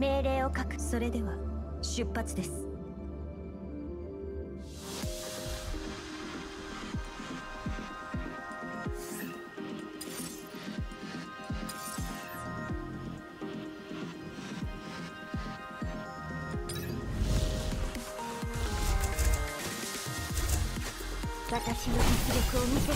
命令を書く。それでは出発です。私の実力を見せて。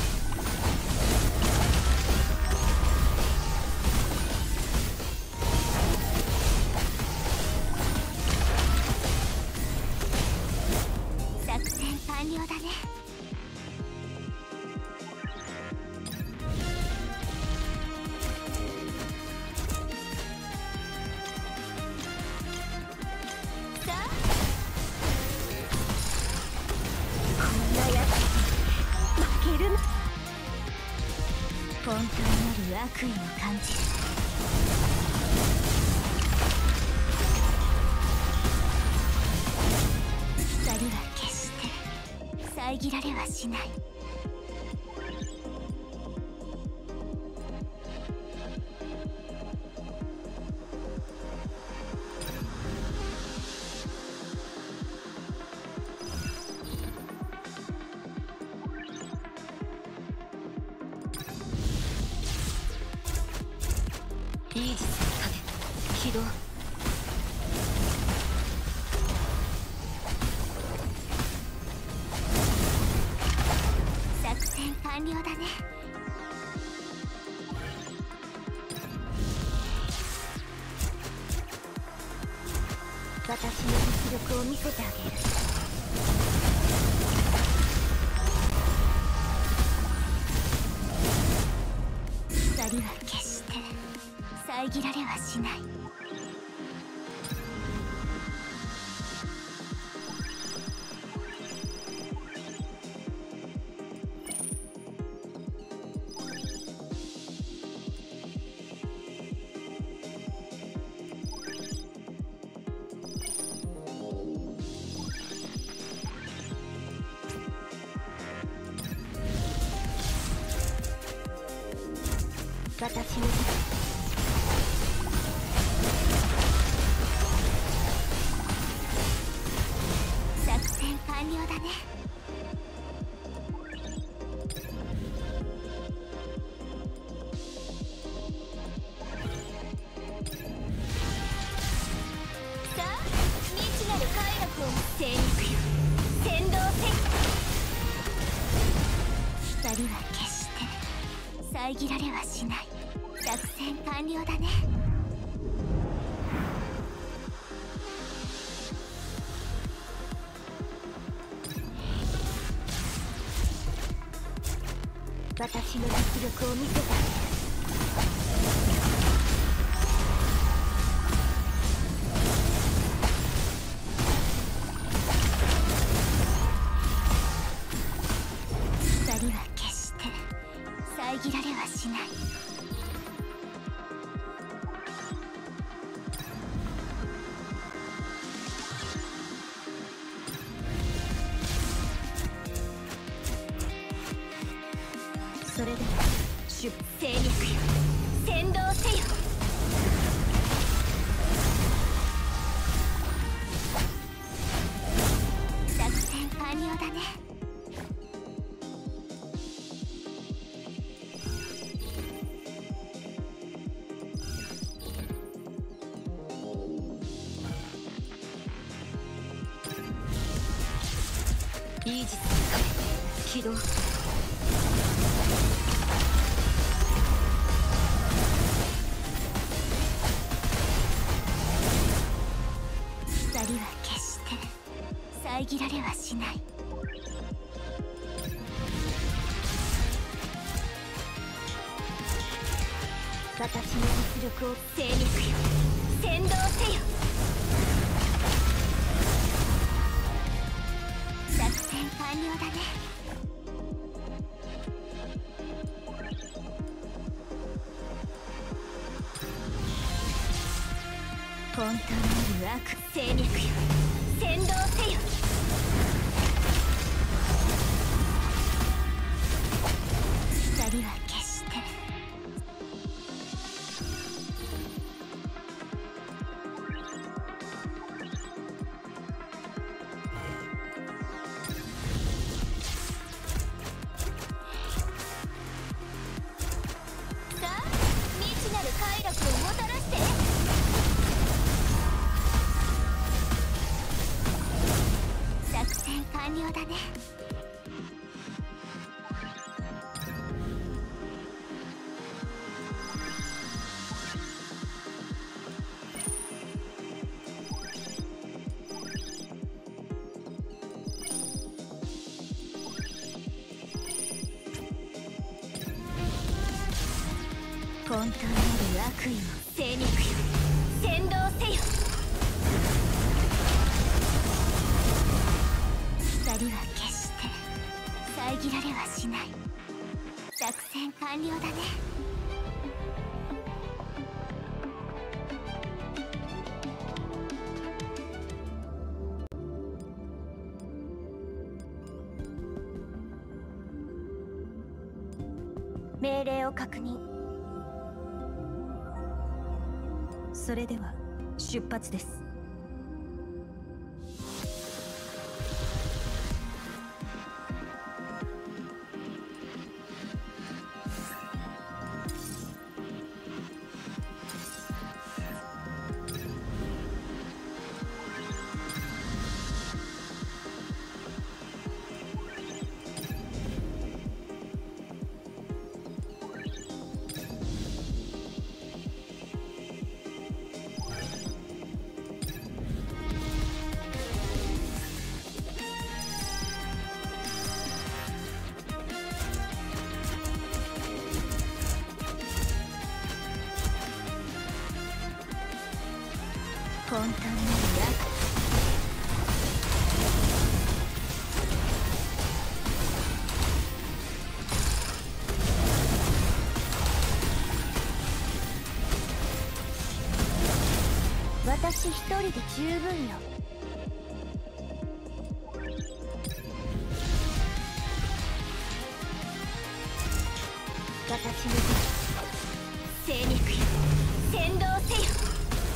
作戦完了だね。さあ、こんなやつ負けるな。本当なる悪意を感じる。光は決して遮られはしない。イージスの盾起動。作戦完了だね。私の実力を見せてあげる。光は決して遮られはしない。私の作戦完了だね。さあ、未知なる快楽を精肉よ、先導せ。光は決して遮られはしない。作戦完了だね。私の実力を見せてあげる。光は決して遮られはしない。それでは精肉よ、先導せよ。作戦完了だね。イージスの盾起動。光は決して遮られはしない。私の実力を精肉よ、先導せよ。作戦完了だね。本当なる悪精肉よ、先導せよ。光は決して完了だね。混沌なる悪意の精肉よ、先導せよ。光は決して遮られはしない。作戦完了だね。命令を確認。それでは出発です。混沌なる悪。私一人で十分よ。私の精肉よ、先導せよ。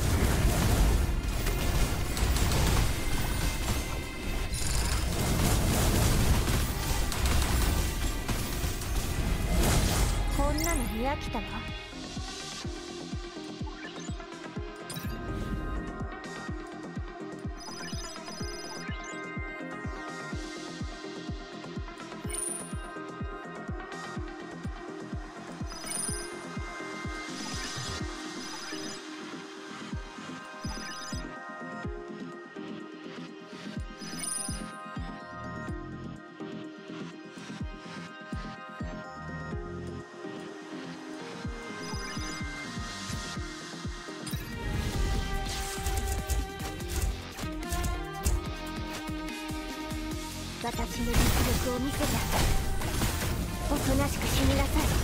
こんなの見飽きたわ。私の実力を見せてあげる。おとなしく死になさい。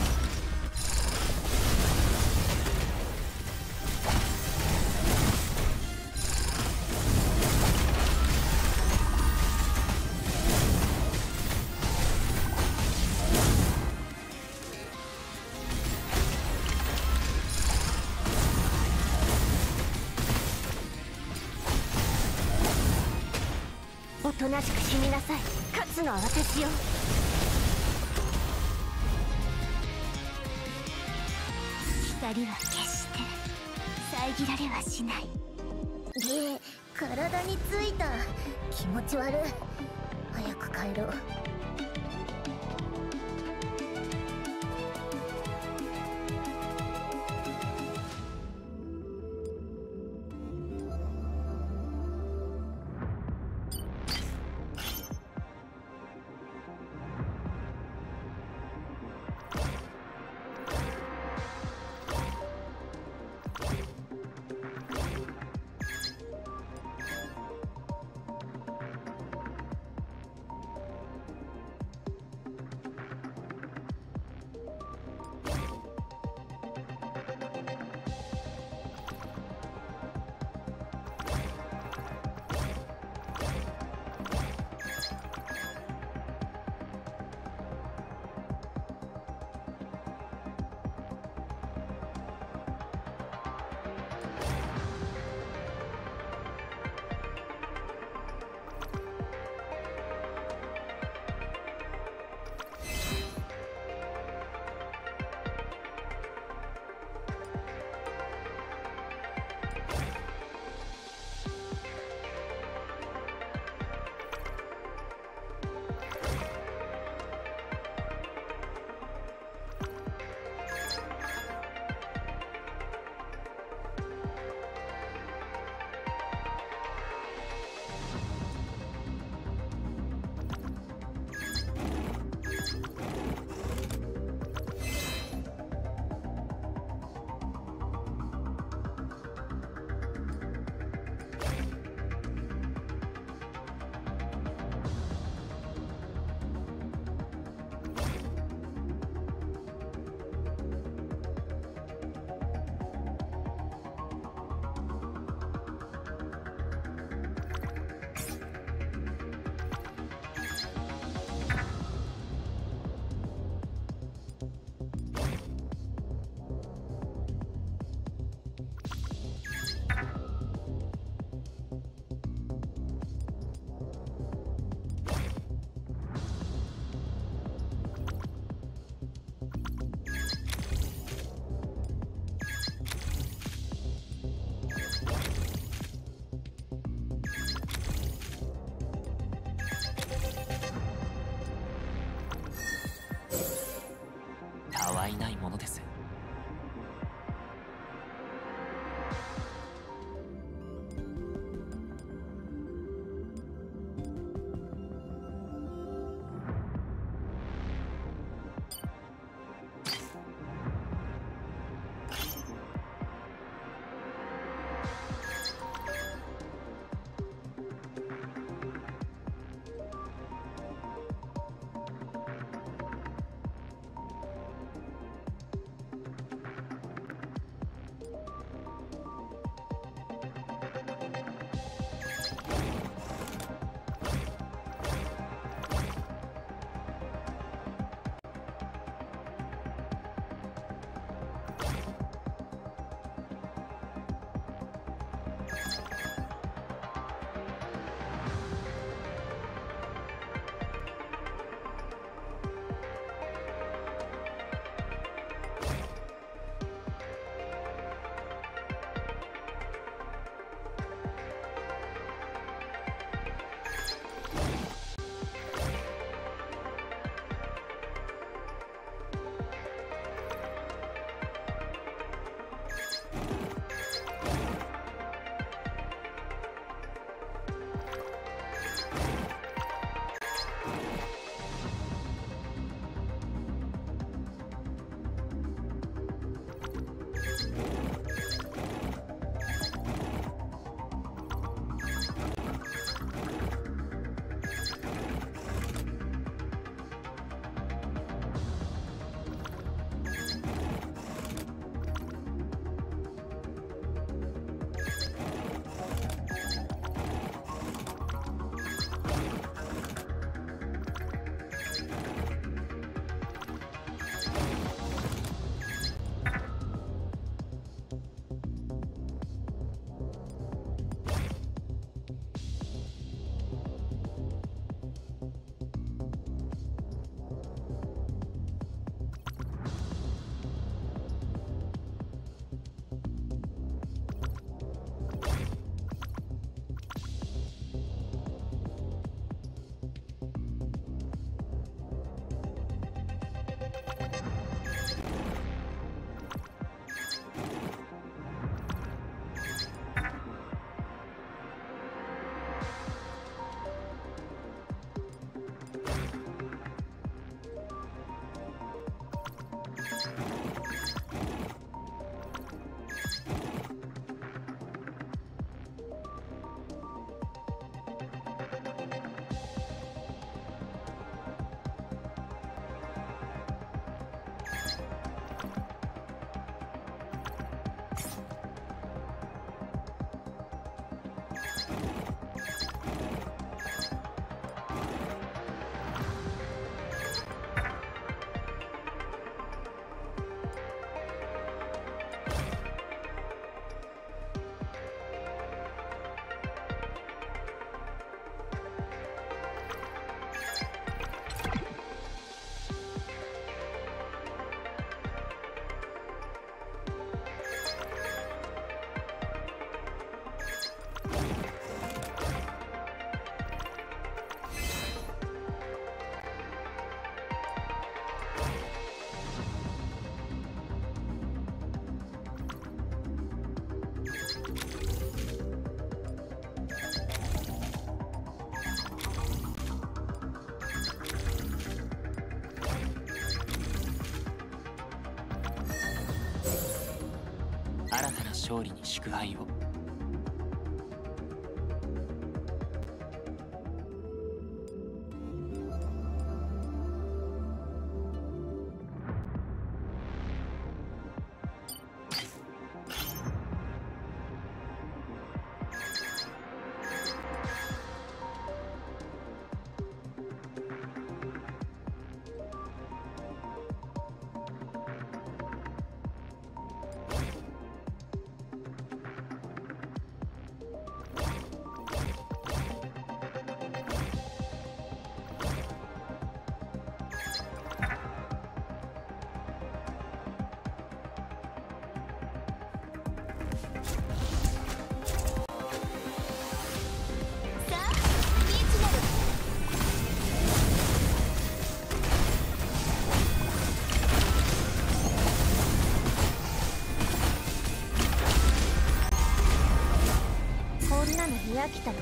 おとなしく死になさい。勝つのは私よ。光は決して遮られはしない。体についた。気持ち悪い。早く帰ろう。 愛ないものです。新たな勝利に祝杯を。 に飽きたの？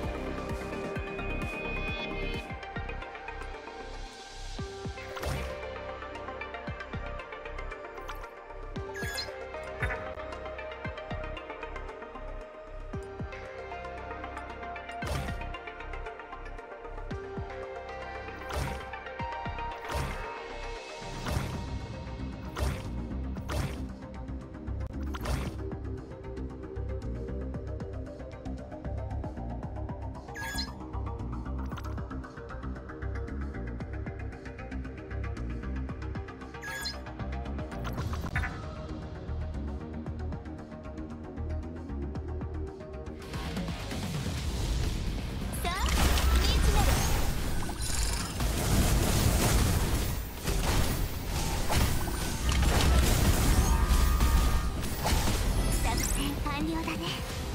完了だね。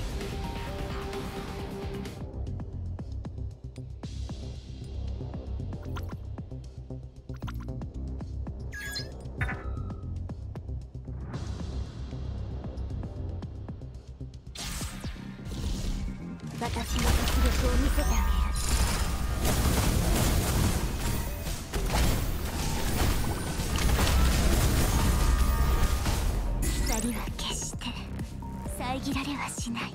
私の実力を見せてあげる。光は決して遮られはしない。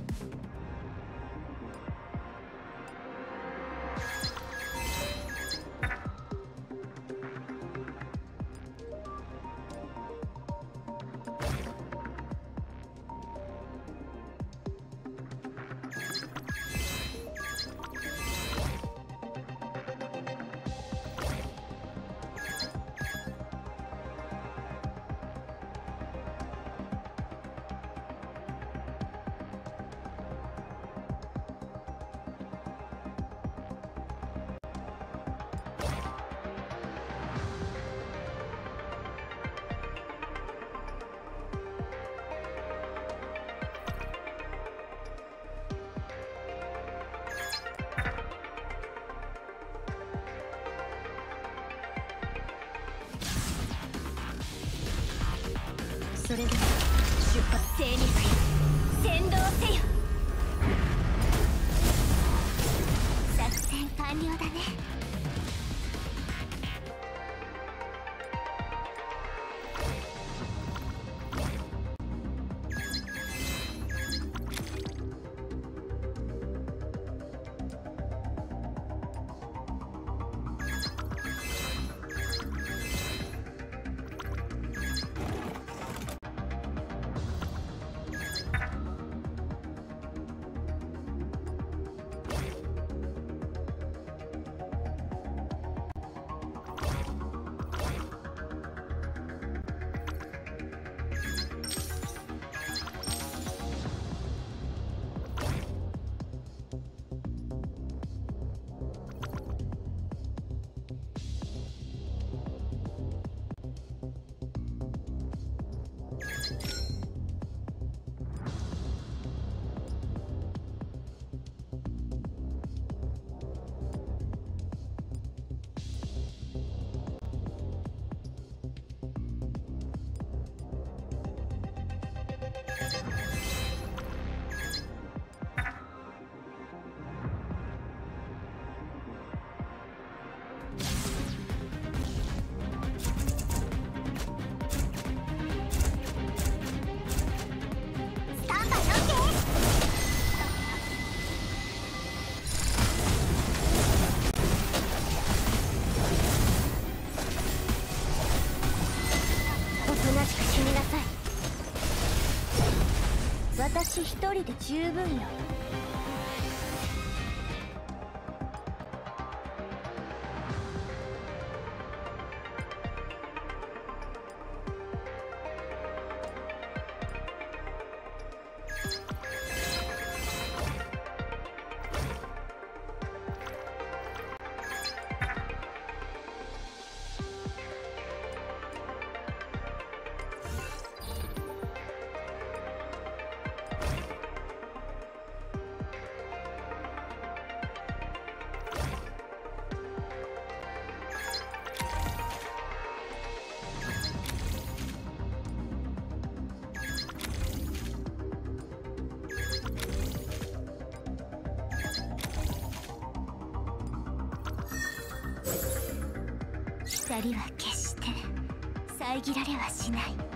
それでは出発。精肉よ、先導せよ。作戦完了だね。私一人で十分よ。 光は決して遮られはしない。